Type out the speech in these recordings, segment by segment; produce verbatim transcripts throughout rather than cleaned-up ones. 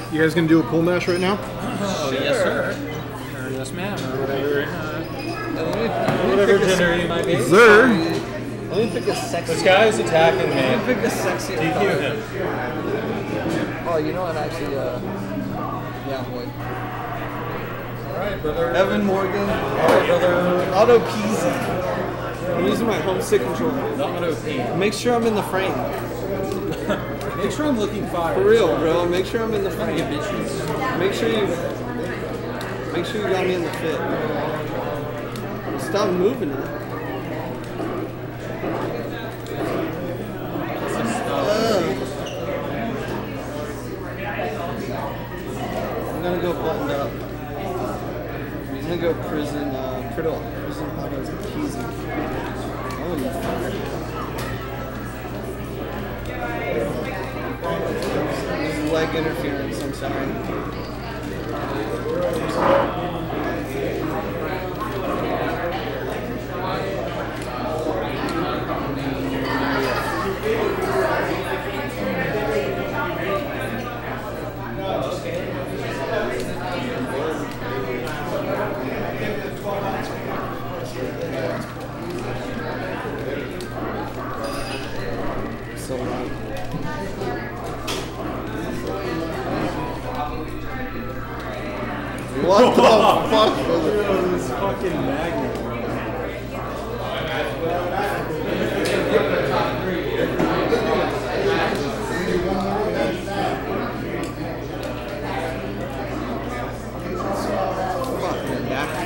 You guys gonna do a pool mash right now? Oh, sure. Yes, sir. Or yes, ma'am. Or whatever. Uh, Whatever gender he might be. Sir. Let me pick a sexy. this guy's attacking me. Let me pick a sexy. D Q him. Oh, you know what? Actually, uh, yeah, boy. Alright, brother. Evan Morgan. Alright, brother. Auto Peasy. I'm using my home stick controller. The auto P. Make sure I'm in the frame. Make sure I'm looking fire. For real, bro. Make sure I'm in the frame. Get bitches. Make sure you. Make sure you got me in the fit. Stop moving it. I'm gonna go buttoned up. I'm gonna go prison, uh, prison, prison autos peasy. Oh, you fucker. This is leg interference, I'm sorry. So loud. What the fuck was it? This fucking magnet. Fucking back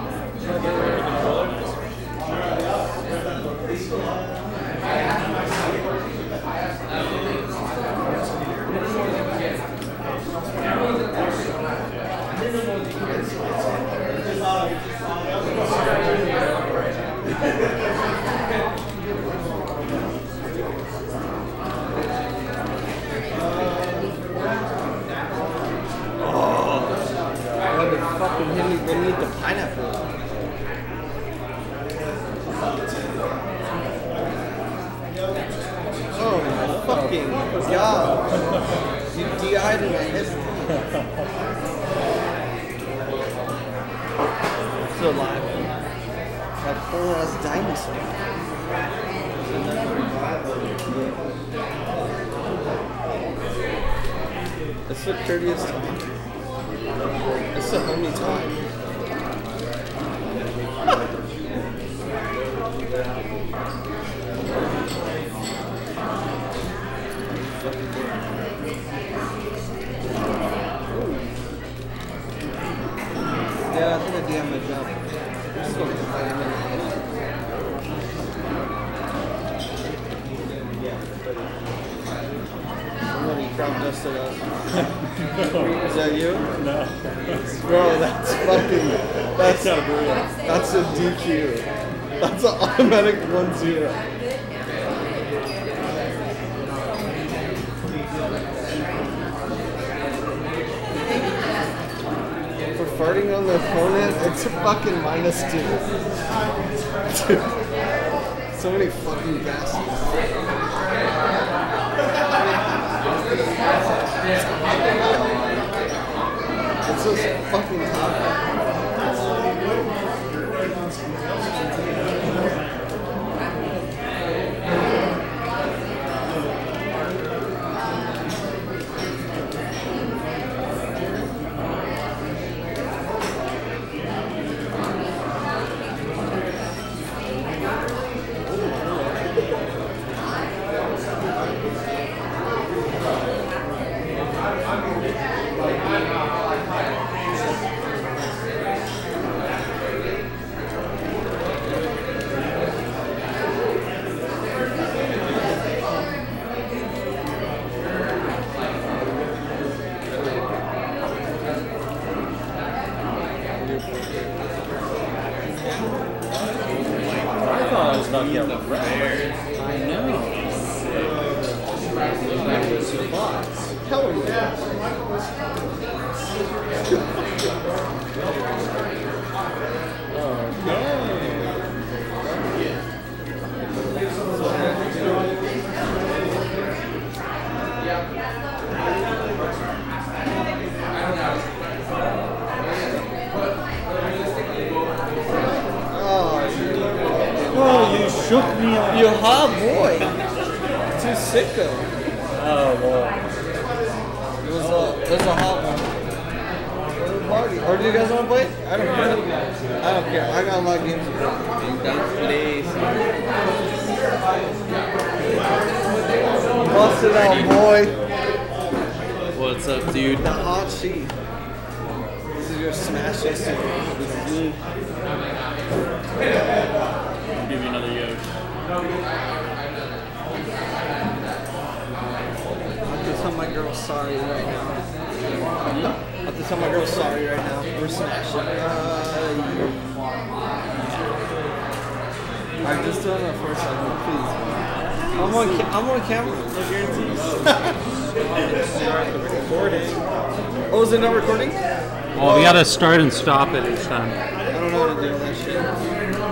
fucking hit me beneath the pineapple. Oh my fucking god. You de-eyed my head. Still alive. That poor ass dinosaur. It's the courteous time. It's the homie time. Yeah, I think I D M'd my job. I'm just going to fight him in the head. Somebody crop dusted us. Is that you? No. Bro, that's fucking. That's, that's a D Q. That's an automatic one zero. For farting on the opponent, it's a fucking minus two. Dude. So many fucking bastards. It's just fucking tough. I thought I was about to get red. I know. That was your box. Hell yeah. Too hot, boy. Too sicko. Oh, boy. It was a, it was a hot one. Party. Or do you guys want to play? I don't care. I don't care. I got my games to play. Bust it out, boy. What's up, dude? The hot sheet. This is your smash yesterday. This is you. I'll give you another yoke. I have to tell my girl sorry right now. I have to tell my girl sorry right now. We're smashing. Uh, I'm just doing it first time, please. I'm on, ca I'm on camera. No guarantees. Recording. Oh, is it not recording? Well, we gotta start and stop it each time. I don't know how to do that shit.